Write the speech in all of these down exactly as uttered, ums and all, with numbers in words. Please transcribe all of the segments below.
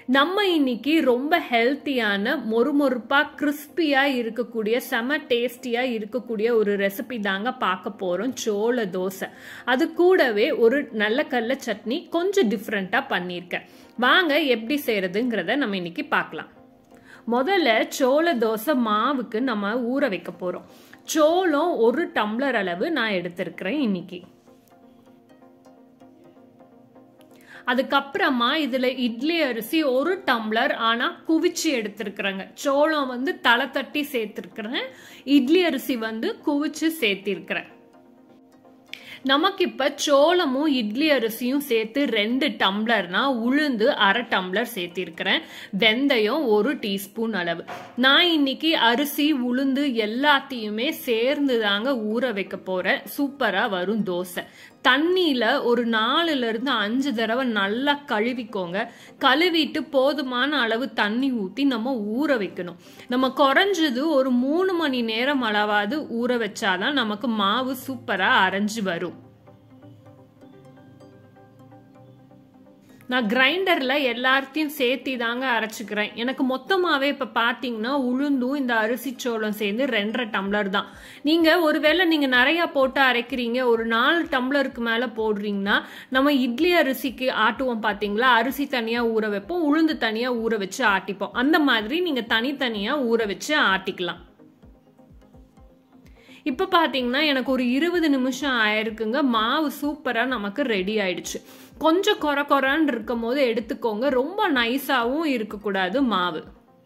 நம்ம இன்னைக்கு ரொம்ப ஹெல்த்தியான மொறுமொறுப்பா கிறிஸ்பியா இருக்கக்கூடிய செம டேஸ்டியா இருக்கக்கூடிய ஒரு ரெசிபி தாங்க பார்க்க போறோம், சோள தோசை. அது கூடவே ஒரு நல்ல கடலை சட்னி கொஞ்சம் டிஃப்ரெண்டா பண்ணியிருக்கேன். வாங்க எப்படி செய்யறதுங்கிறத நம்ம இன்னைக்கு பார்க்கலாம். முதல்ல சோள தோசை மாவுக்கு நம்ம ஊற வைக்க போறோம். சோளம் ஒரு டம்ளர் அளவு நான் எடுத்திருக்கிறேன் இன்னைக்கு. அதுக்கப்புறமா இதுல இட்லி அரிசி ஒரு டம்ளர் ஆனா குவிச்சு எடுத்திருக்கிறேங்க. சோளம் வந்து தலை தட்டி சேர்த்திருக்கிறேன், இட்லி அரிசி வந்து குவிச்சு சேர்த்திருக்கிறேன். நமக்கு இப்ப சோளமும் இட்லி அரிசியும் சேர்த்து ரெண்டு டம்ளர்னா உளுந்து அரை டம்ளர் சேர்த்திருக்கிறேன். வெந்தயம் ஒரு டீஸ்பூன் அளவு. நான் இன்னைக்கு அரிசி உளுந்து எல்லாத்தையுமே சேர்ந்து தாங்க ஊற வைக்க போறேன். சூப்பரா வரும் தோசை. தண்ணியில ஒரு நாலுல இருந்து அஞ்சு தடவை நல்லா கழுவிக்கோங்க. கழுவிட்டு போதுமான அளவு தண்ணி ஊத்தி நம்ம ஊற வைக்கணும். நம்ம குறைஞ்சது ஒரு மூணு மணி நேரம் அளவாவது ஊற வச்சாதான் நமக்கு மாவு சூப்பரா அரைஞ்சு வரும். நான் கிரைண்டர்ல எல்லாத்தையும் சேர்த்தி தாங்க அரைச்சுக்கிறேன். எனக்கு மொத்தமாவே இப்ப பாத்தீங்கன்னா உளுந்தும் இந்த அரிசி சோளம் சேர்ந்து ரெண்டரை டம்ளர் தான். நீங்க ஒருவேளை நீங்க நிறைய போட்டு அரைக்கிறீங்க, ஒரு நாலு டம்ளருக்கு மேல போடுறீங்கன்னா நம்ம இட்லி அரிசிக்கு ஆட்டுவோம் பாத்தீங்களா, அரிசி தனியா ஊற வைப்போம், உளுந்து தனியா ஊற வச்சு ஆட்டிப்போம். அந்த மாதிரி நீங்க தனித்தனியா ஊற வச்சு ஆட்டிக்கலாம். இப்ப பாத்தீங்கன்னா எனக்கு ஒரு இருபது நிமிஷம் ஆயிருக்குங்க. மாவு சூப்பரா நமக்கு ரெடி ஆயிடுச்சு. கொஞ்சம் கொர கொரன்னு இருக்கும் போது எடுத்துக்கோங்க, ரொம்ப நைஸாவும் இருக்கக்கூடாது மாவு.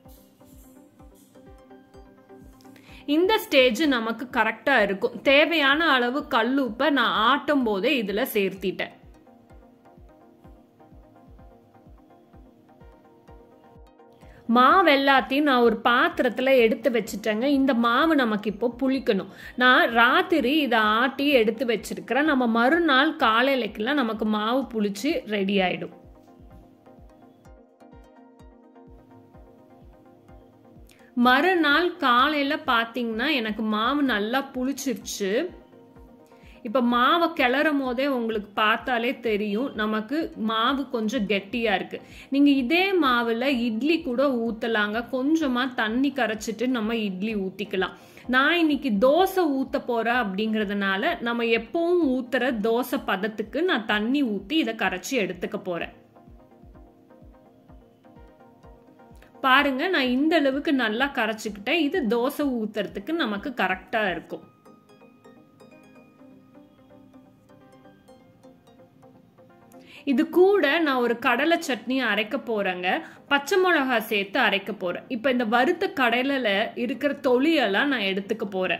இந்த ஸ்டேஜ் நமக்கு கரெக்டா இருக்கும். தேவையான அளவு கல்லுப்பை நான் ஆட்டும் போதே இதுல சேர்த்திட்டேன். மாவு எல்லாத்தையும் நான் ஒரு பாத்திரத்துல எடுத்து வச்சுட்டேங்க. இந்த மாவு நமக்கு இப்போ புளிக்கணும். நான் ராத்திரி இதை ஆட்டி எடுத்து வச்சிருக்கிறேன். நம்ம மறுநாள் காலையிலக்கெல்லாம் நமக்கு மாவு புளிச்சு ரெடி ஆயிடும். மறுநாள் காலையில பாத்தீங்கன்னா எனக்கு மாவு நல்லா புளிச்சிருச்சு. இப்ப மாவை கிளறும் போதே உங்களுக்கு பார்த்தாலே தெரியும் நமக்கு மாவு கொஞ்சம் கெட்டியா இருக்கு. நீங்க இதே மாவுல இட்லி கூட ஊத்தலாங்க. கொஞ்சமா தண்ணி கரைச்சிட்டு நம்ம இட்லி ஊத்திக்கலாம். நான் இன்னைக்கு தோசை ஊத்த போறேன் அப்படிங்கறதுனால நம்ம எப்பவும் ஊத்துற தோசை பதத்துக்கு நான் தண்ணி ஊத்தி இதை கரைச்சி எடுத்துக்க போறேன். பாருங்க, நான் இந்த அளவுக்கு நல்லா கரைச்சுக்கிட்டேன். இது தோசை ஊத்துறதுக்கு நமக்கு கரெக்டா இருக்கும். இது கூட நான் ஒரு கடலை சட்னி அரைக்க போறேங்க. பச்சை மிளகாய் சேர்த்து அரைக்க போறேன். இப்ப இந்த வறுத்த கடலையில இருக்கிற தொலியெல்லாம் நான் எடுத்துக்க போறேன்.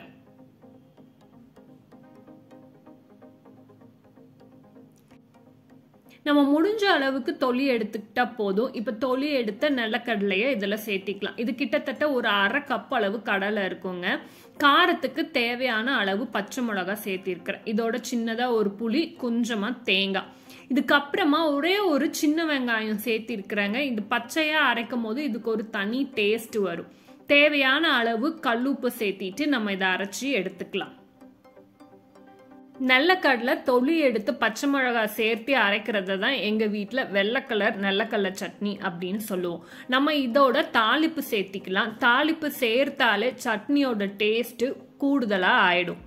நம்ம முடிஞ்ச அளவுக்கு தொலி எடுத்துக்கிட்டா போதும். இப்ப தொலி எடுத்த நிலக்கடலைய இதுல சேர்த்திக்கலாம். இது கிட்டத்தட்ட ஒரு அரை கப் அளவு கடலை இருக்குங்க. காரத்துக்கு தேவையான அளவு பச்சை மிளகாய் சேர்த்திருக்கிறேன். இதோட சின்னதா ஒரு புளி, கொஞ்சமா தேங்காய். இதுக்கப்புறமா ஒரே ஒரு சின்ன வெங்காயம் சேர்த்தி இருக்கிறாங்க. இது பச்சையா அரைக்கும் போது இதுக்கு ஒரு தனி டேஸ்ட் வரும். தேவையான அளவு கல்லுப்பு சேர்த்திட்டு நம்ம இதை அரைச்சி எடுத்துக்கலாம். நல்லக்கடலை தொலி எடுத்து பச்சை மிளகாய் சேர்த்து அரைக்கிறத தான் எங்க வீட்டுல வெள்ளை கலர் நல்லக்கடலை சட்னி அப்படின்னு சொல்லுவோம். நம்ம இதோட தாளிப்பு சேர்த்திக்கலாம். தாளிப்பு சேர்த்தாலே சட்னியோட டேஸ்ட் கூடுதலா ஆயிடும்.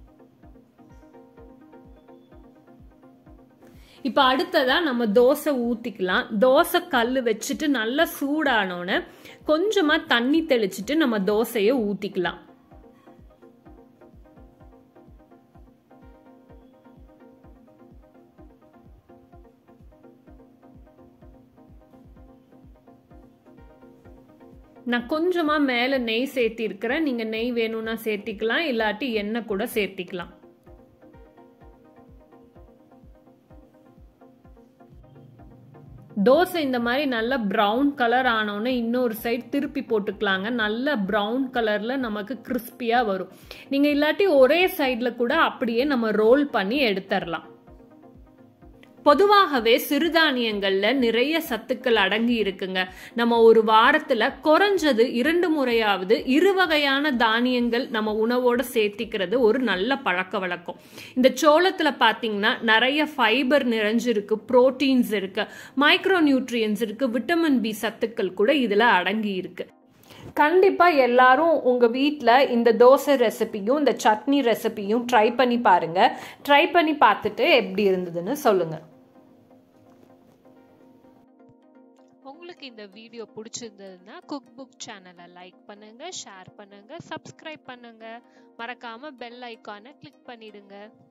இப்ப அடுத்ததா நம்ம தோசை ஊத்திக்கலாம். தோசை கல்லு வச்சுட்டு நல்லா சூடானோன்னு கொஞ்சமா தண்ணி தெளிச்சுட்டு நம்ம தோசைய ஊத்திக்கலாம். நான் கொஞ்சமா மேல நெய் சேர்த்தி இருக்கிறேன். நீங்க நெய் வேணும்னா சேர்த்திக்கலாம், இல்லாட்டி எண்ணெய் கூட சேர்த்திக்கலாம். தோசை இந்த மாதிரி நல்ல பிரவுன் கலர் ஆனோன்னு இன்னொரு சைடு திருப்பி போட்டுக்கலாங்க. நல்ல பிரவுன் கலர்ல நமக்கு கிறிஸ்பியா வரும். நீங்க இல்லாட்டி ஒரே சைட்ல கூட அப்படியே நம்ம ரோல் பண்ணி எடுத்துடலாம். பொதுவாகவே சிறுதானியங்கள்ல நிறைய சத்துக்கள் அடங்கி இருக்குங்க. நம்ம ஒரு வாரத்துல குறைஞ்சது இரண்டு முறையாவது இரு வகையான தானியங்கள் நம்ம உணவோட சேர்த்திக்கிறது ஒரு நல்ல பழக்க வழக்கம். இந்த சோளத்துல பாத்தீங்கன்னா நிறைய ஃபைபர் நிறைஞ்சிருக்கு, புரோட்டீன்ஸ் இருக்கு, மைக்ரோ நியூட்ரியன்ஸ் இருக்கு, விட்டமின் பி சத்துக்கள் கூட இதுல அடங்கி இருக்கு. கண்டிப்பா எல்லாரும் உங்க வீட்ல இந்த தோசை ரெசிபியும் இந்த சட்னி ரெசிபியும் ட்ரை பண்ணி பாருங்க. ட்ரை பண்ணி பார்த்துட்டு எப்படி இருந்ததுன்னு சொல்லுங்க. உங்களுக்கு இந்த வீடியோ பிடிச்சிருந்ததுன்னா குக் புக் சேனலை லைக் பண்ணுங்க, ஷேர் பண்ணுங்க, சப்ஸ்கிரைப் பண்ணுங்க, மறக்காம பெல் ஐகானை கிளிக் பண்ணிடுங்க.